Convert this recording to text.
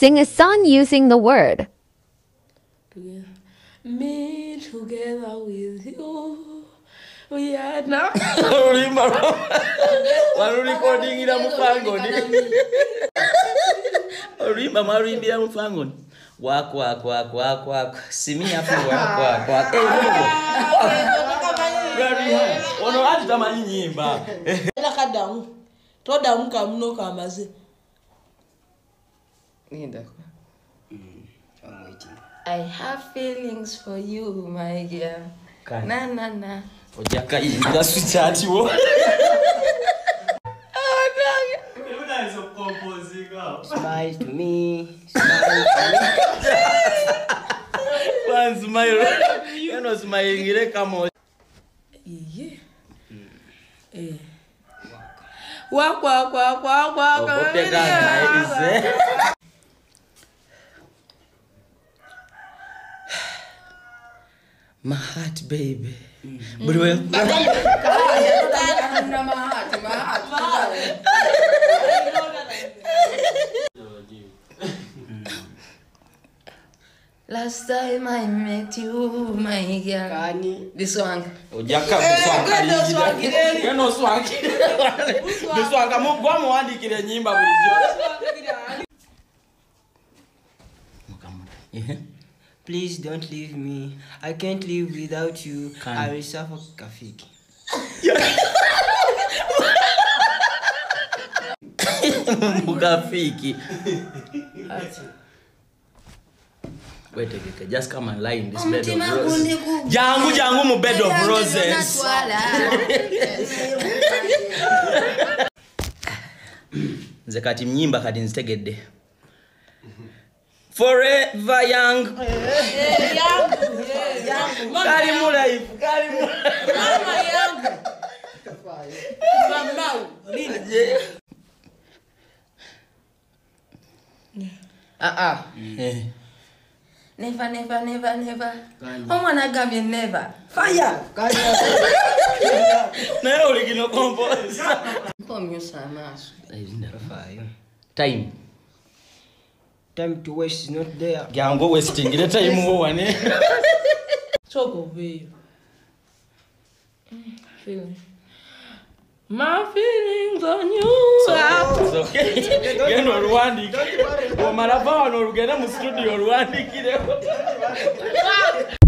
Sing a song using the word. Me together with you. We are now. Recording in a mufango. Remember, Rimbia mufango. Walk, walk, walk, walk, walk. See me after walk, walk, walk. Hey, very high. Ono ati tamani nyimba. Ela kadamu. Toda muka mno kamaze. Ninda. I'm waiting. I have feelings for you, my girl. Na na na. Ojaka inda switchati wo. Smile to me. Smile to me. One smile. You know, smiling. Come on. Yeah. Walk, walk, walk, walk, walk. My heart, baby. But well, last time I met you, my girl. This one. Ojaka this one. You know swag. This one come on, go on kile nyimba bulijo. Please don't leave me. I can't live without you. I will suffer kafiki. Mukafiki. Wait a minute, just come and lie in this bed of roses. Jangu mu bed of roses. Zekati mnyimba kati nzitegedde. Forever young. Young. Karimu life. Karimu. Mama young. Mama. Never, never, never, never. Oh, wanna give me never. Fire. Na original compose. Come you samas. Fire. Time. Time to waste is not there. Gango wasting. Ile time wo wane. Talk of you. Feeling. My feelings on you. It's okay. Get no Rwandi. O maraba no rugenda mu studio Rwandi kire.